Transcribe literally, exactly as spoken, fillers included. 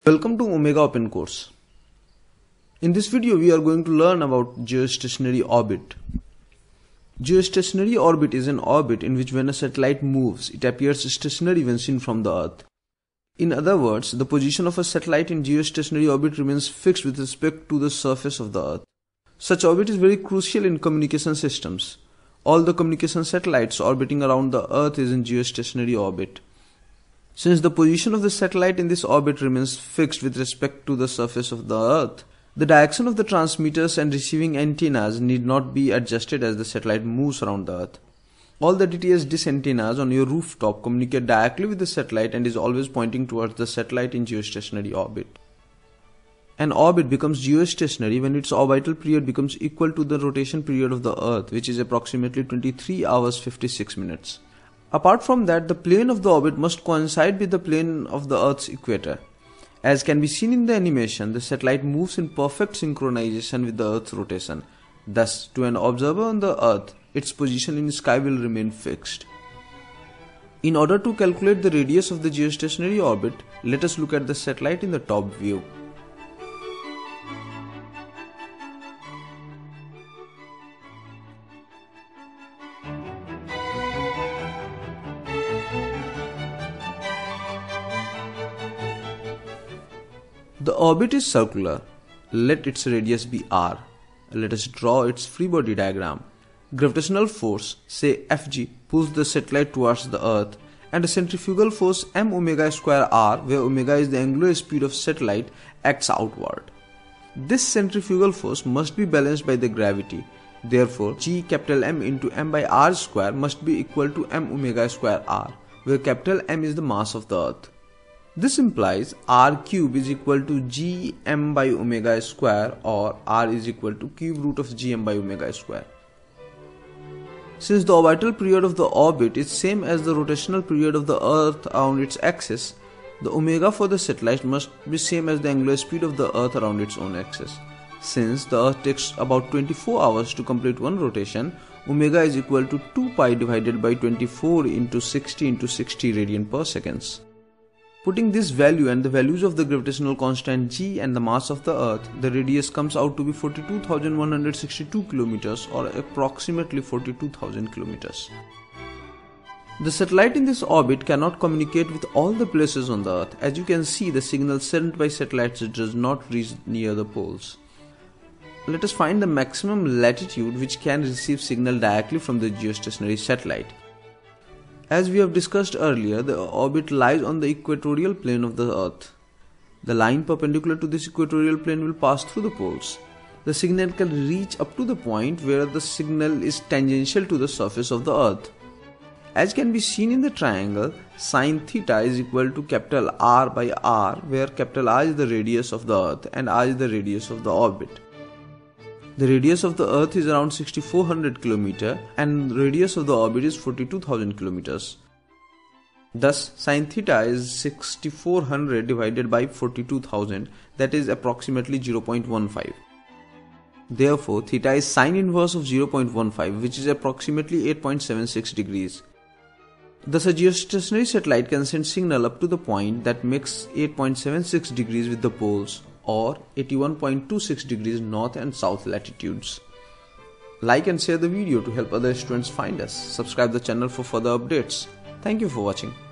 Welcome to Omega Open Course. In this video we are going to learn about geostationary orbit. Geostationary orbit is an orbit in which when a satellite moves, it appears stationary when seen from the Earth. In other words, the position of a satellite in geostationary orbit remains fixed with respect to the surface of the Earth. Such orbit is very crucial in communication systems. All the communication satellites orbiting around the Earth is in geostationary orbit. Since the position of the satellite in this orbit remains fixed with respect to the surface of the Earth, the direction of the transmitters and receiving antennas need not be adjusted as the satellite moves around the Earth. All the D T S dish antennas on your rooftop communicate directly with the satellite and is always pointing towards the satellite in geostationary orbit. An orbit becomes geostationary when its orbital period becomes equal to the rotation period of the Earth, which is approximately twenty-three hours fifty-six minutes. Apart from that, the plane of the orbit must coincide with the plane of the Earth's equator. As can be seen in the animation, the satellite moves in perfect synchronization with the Earth's rotation. Thus, to an observer on the Earth, its position in the sky will remain fixed. In order to calculate the radius of the geostationary orbit, let us look at the satellite in the top view. The orbit is circular. Let its radius be r. Let us draw its free body diagram. Gravitational force, say F G, pulls the satellite towards the Earth, and a centrifugal force m omega square r, where omega is the angular speed of satellite, acts outward. This centrifugal force must be balanced by the gravity. Therefore, G capital M into m by r square must be equal to m omega square r, where capital M is the mass of the Earth. This implies r cube is equal to gm by omega square, or r is equal to cube root of gm by omega square. Since the orbital period of the orbit is same as the rotational period of the Earth around its axis, the omega for the satellite must be same as the angular speed of the Earth around its own axis. Since the Earth takes about twenty-four hours to complete one rotation, omega is equal to two pi divided by twenty-four into sixty into sixty radian per seconds. Putting this value and the values of the gravitational constant g and the mass of the Earth, the radius comes out to be forty-two thousand one hundred sixty-two kilometers, or approximately forty-two thousand kilometers. The satellite in this orbit cannot communicate with all the places on the Earth. As you can see, the signal sent by satellites does not reach near the poles. Let us find the maximum latitude which can receive signal directly from the geostationary satellite. As we have discussed earlier, the orbit lies on the equatorial plane of the Earth. The line perpendicular to this equatorial plane will pass through the poles. The signal can reach up to the point where the signal is tangential to the surface of the Earth. As can be seen in the triangle, sin theta is equal to capital R by R, where capital R is the radius of the Earth and R is the radius of the orbit. The radius of the Earth is around sixty-four hundred kilometers and the radius of the orbit is forty-two thousand kilometers. Thus, sin theta is sixty-four hundred divided by forty-two thousand, that is approximately zero point one five. Therefore, theta is sine inverse of zero point one five, which is approximately eight point seven six degrees. Thus, a geostationary satellite can send signal up to the point that makes eight point seven six degrees with the poles, or eighty-one point two six degrees north and south latitudes. Like and share the video to help other students find us. Subscribe the channel for further updates. Thank you for watching.